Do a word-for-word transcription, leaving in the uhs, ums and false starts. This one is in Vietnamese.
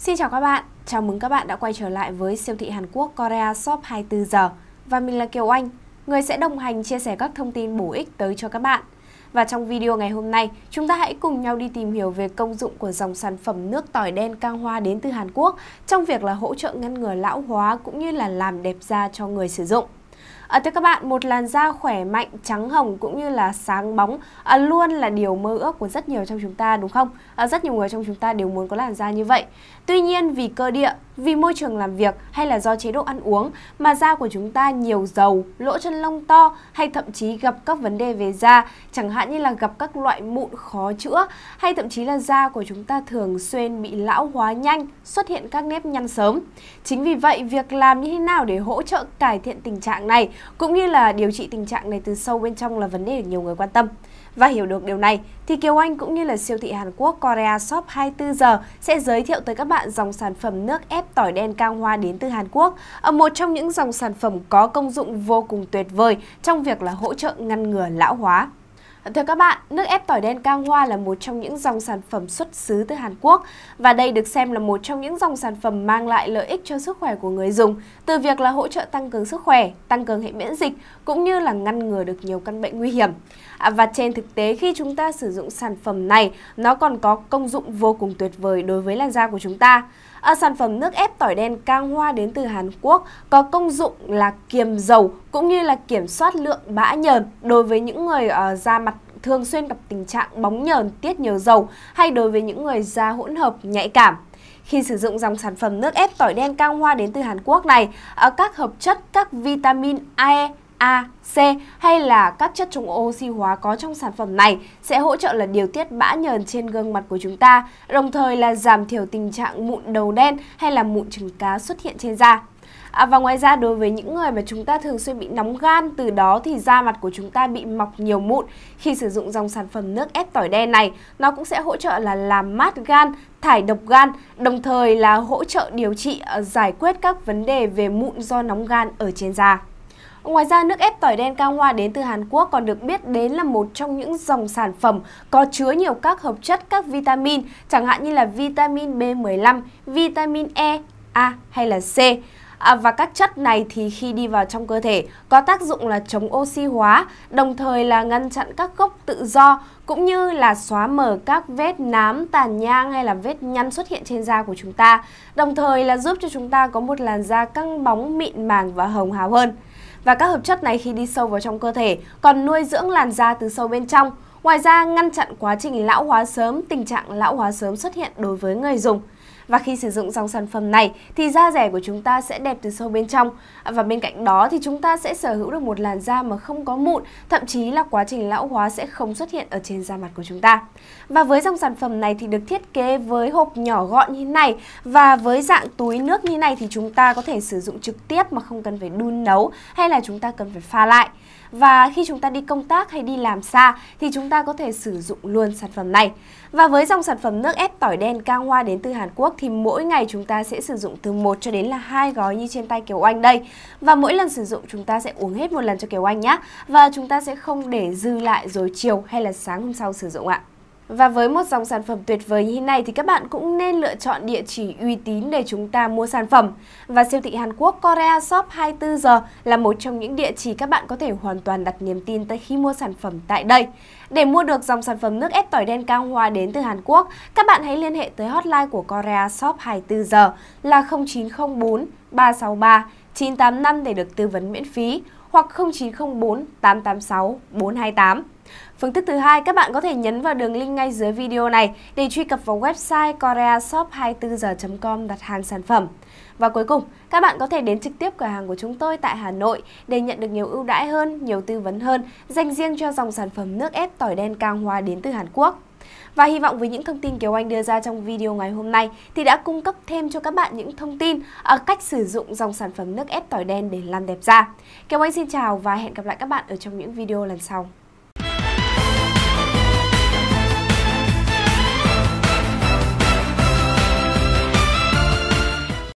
Xin chào các bạn, chào mừng các bạn đã quay trở lại với siêu thị Hàn Quốc Korea Shop hai mươi tư giờ. Và mình là Kiều Anh, người sẽ đồng hành chia sẻ các thông tin bổ ích tới cho các bạn. Và trong video ngày hôm nay, chúng ta hãy cùng nhau đi tìm hiểu về công dụng của dòng sản phẩm nước tỏi đen Cang Hoa đến từ Hàn Quốc trong việc là hỗ trợ ngăn ngừa lão hóa cũng như là làm đẹp da cho người sử dụng. À, thưa các bạn, một làn da khỏe mạnh, trắng hồng cũng như là sáng bóng à, luôn là điều mơ ước của rất nhiều trong chúng ta, đúng không? À, rất nhiều người trong chúng ta đều muốn có làn da như vậy. Tuy nhiên vì cơ địa, vì môi trường làm việc hay là do chế độ ăn uống mà da của chúng ta nhiều dầu, lỗ chân lông to hay thậm chí gặp các vấn đề về da, chẳng hạn như là gặp các loại mụn khó chữa hay thậm chí là da của chúng ta thường xuyên bị lão hóa nhanh, xuất hiện các nếp nhăn sớm. Chính vì vậy, việc làm như thế nào để hỗ trợ cải thiện tình trạng này cũng như là điều trị tình trạng này từ sâu bên trong là vấn đề được nhiều người quan tâm. Và hiểu được điều này thì Kiều Anh cũng như là siêu thị Hàn Quốc Korea Shop hai mươi tư giờ sẽ giới thiệu tới các bạn dòng sản phẩm nước ép tỏi đen Cang Hoa đến từ Hàn Quốc. Ở một trong những dòng sản phẩm có công dụng vô cùng tuyệt vời trong việc là hỗ trợ ngăn ngừa lão hóa. Thưa các bạn, nước ép tỏi đen Cang Hoa là một trong những dòng sản phẩm xuất xứ từ Hàn Quốc và đây được xem là một trong những dòng sản phẩm mang lại lợi ích cho sức khỏe của người dùng, từ việc là hỗ trợ tăng cường sức khỏe, tăng cường hệ miễn dịch cũng như là ngăn ngừa được nhiều căn bệnh nguy hiểm. À, và trên thực tế khi chúng ta sử dụng sản phẩm này, nó còn có công dụng vô cùng tuyệt vời đối với làn da của chúng ta. À, sản phẩm nước ép tỏi đen Cang Hoa đến từ Hàn Quốc có công dụng là kiềm dầu cũng như là kiểm soát lượng bã nhờn đối với những người uh, da mặt thường xuyên gặp tình trạng bóng nhờn, tiết nhiều dầu hay đối với những người da hỗn hợp nhạy cảm. Khi sử dụng dòng sản phẩm nước ép tỏi đen Cang Hoa đến từ Hàn Quốc này, ở các hợp chất, các vitamin E, A, C hay là các chất chống oxy hóa có trong sản phẩm này sẽ hỗ trợ là điều tiết bã nhờn trên gương mặt của chúng ta, đồng thời là giảm thiểu tình trạng mụn đầu đen hay là mụn trứng cá xuất hiện trên da. À, và ngoài ra đối với những người mà chúng ta thường xuyên bị nóng gan, từ đó thì da mặt của chúng ta bị mọc nhiều mụn, khi sử dụng dòng sản phẩm nước ép tỏi đen này, nó cũng sẽ hỗ trợ là làm mát gan, thải độc gan, đồng thời là hỗ trợ điều trị, giải quyết các vấn đề về mụn do nóng gan ở trên da. Ngoài ra, nước ép tỏi đen Cang Hoa đến từ Hàn Quốc còn được biết đến là một trong những dòng sản phẩm có chứa nhiều các hợp chất, các vitamin, chẳng hạn như là vitamin B mười lăm, vitamin E, A hay là C. À, và các chất này thì khi đi vào trong cơ thể có tác dụng là chống oxy hóa, đồng thời là ngăn chặn các gốc tự do cũng như là xóa mờ các vết nám, tàn nhang hay là vết nhăn xuất hiện trên da của chúng ta, đồng thời là giúp cho chúng ta có một làn da căng bóng, mịn màng và hồng hào hơn. Và các hợp chất này khi đi sâu vào trong cơ thể còn nuôi dưỡng làn da từ sâu bên trong. Ngoài ra, ngăn chặn quá trình lão hóa sớm, tình trạng lão hóa sớm xuất hiện đối với người dùng. Và khi sử dụng dòng sản phẩm này thì da rẻ của chúng ta sẽ đẹp từ sâu bên trong. Và bên cạnh đó thì chúng ta sẽ sở hữu được một làn da mà không có mụn, thậm chí là quá trình lão hóa sẽ không xuất hiện ở trên da mặt của chúng ta. Và với dòng sản phẩm này thì được thiết kế với hộp nhỏ gọn như thế này và với dạng túi nước như thế này thì chúng ta có thể sử dụng trực tiếp mà không cần phải đun nấu hay là chúng ta cần phải pha lại. Và khi chúng ta đi công tác hay đi làm xa thì chúng ta có thể sử dụng luôn sản phẩm này. Và với dòng sản phẩm nước ép tỏi đen Cang Hoa đến từ Hàn Quốc thì mỗi ngày chúng ta sẽ sử dụng từ một cho đến là hai gói như trên tay Kiều Anh đây. Và mỗi lần sử dụng chúng ta sẽ uống hết một lần cho Kiều Anh nhé. Và chúng ta sẽ không để dư lại rồi chiều hay là sáng hôm sau sử dụng ạ. Và với một dòng sản phẩm tuyệt vời như thế này thì các bạn cũng nên lựa chọn địa chỉ uy tín để chúng ta mua sản phẩm. Và siêu thị Hàn Quốc Korea Shop hai mươi tư giờ là một trong những địa chỉ các bạn có thể hoàn toàn đặt niềm tin tới khi mua sản phẩm tại đây. Để mua được dòng sản phẩm nước ép tỏi đen Cang Hoa đến từ Hàn Quốc, các bạn hãy liên hệ tới hotline của Korea Shop hai mươi tư giờ là không chín không bốn ba sáu ba chín tám năm để được tư vấn miễn phí hoặc không chín không bốn tám tám sáu bốn hai tám. Phương thức thứ hai, các bạn có thể nhấn vào đường link ngay dưới video này để truy cập vào website korea shop hai mươi tư giờ chấm com đặt hàng sản phẩm. Và cuối cùng, các bạn có thể đến trực tiếp cửa hàng của chúng tôi tại Hà Nội để nhận được nhiều ưu đãi hơn, nhiều tư vấn hơn dành riêng cho dòng sản phẩm nước ép tỏi đen Cang Hoa đến từ Hàn Quốc. Và hy vọng với những thông tin Kiều Anh đưa ra trong video ngày hôm nay thì đã cung cấp thêm cho các bạn những thông tin ở cách sử dụng dòng sản phẩm nước ép tỏi đen để làm đẹp da. Kiều Anh xin chào và hẹn gặp lại các bạn ở trong những video lần sau.